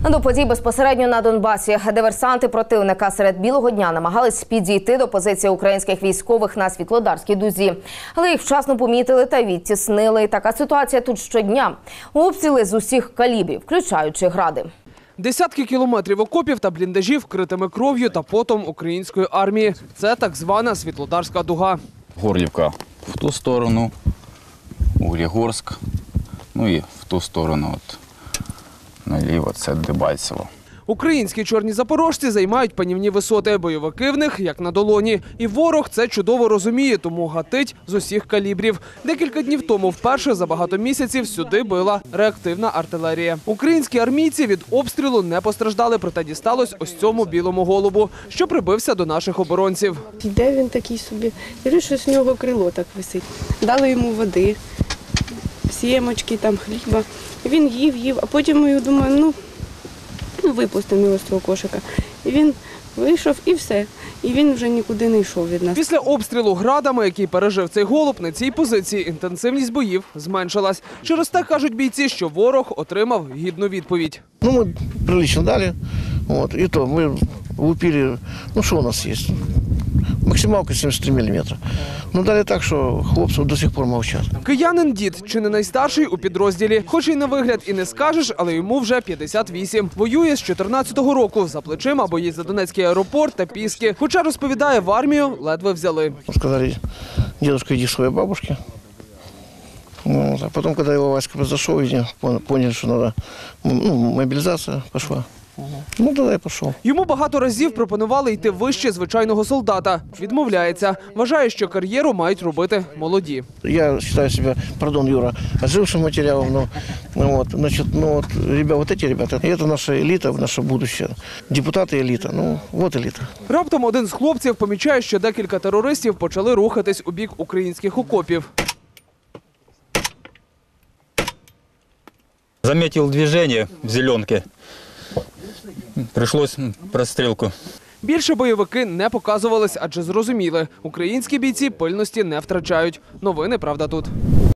До подій безпосередньо на Донбасі. Диверсанти противника серед білого дня намагались підійти до позиції українських військових на Світлодарській дузі. Але їх вчасно помітили та відтіснили. І така ситуація тут щодня. Обстріли з усіх калібрів, включаючи гради. Десятки кілометрів окопів та бліндажів, вкритими кров'ю та потом української армії. Це так звана Світлодарська дуга. Горлівка в ту сторону, Углегорськ, ну і в ту сторону, наліво, це Дебальцево. Українські чорні запорожці займають панівні висоти. Бойовики в них як на долоні. І ворог це чудово розуміє, тому гатить з усіх калібрів. Декілька днів тому вперше за багато місяців сюди била реактивна артилерія. Українські армійці від обстрілу не постраждали, проте дісталось ось цьому білому голубу, що прибився до наших оборонців. Йде він такий собі, і щось у нього крило так висить. Дали йому води, сімочки, там хліба. Він їв, а потім я думаю, випустимо його з цього кошика. І він вийшов і все. І він вже нікуди не йшов від нас. Після обстрілу градами, який пережив цей голуб, на цій позиції інтенсивність боїв зменшилась. Через те кажуть бійці, що ворог отримав гідну відповідь. Ми прилично дали, і то ми влупили, що у нас є? Максималка 73 мм. Дали так, що хлопці до сих пор мовчать. Киянин дід, чи не найстарший у підрозділі. Хоч і на вигляд і не скажеш, але йому вже 58. Воює з 14-го року. За плечима бої за Донецький аеропорт та Піски. Хоча, розповідає, в армію ледве взяли. Сказали, дедушка, иди к своей бабушке. А потом, когда его Васька произошел, поняли, что надо, мобилизация пошла. Тогда я пішов. Йому багато разів пропонували йти вище звичайного солдата. Відмовляється. Вважає, що кар'єру мають робити молоді. Я вважаю себе, пардон, Юра, ожившим матеріалом. Вот эти ребята, это наша еліта, наше будущее. Депутати еліта, вот еліта. Раптом один з хлопців помічає, що декілька терористів почали рухатись у бік українських окопів. Заметил движение в зеленке. Прийшлось прострілку. Більше бойовики не показувались, адже зрозуміли – українські бійці пильності не втрачають. Новини «Правда» тут.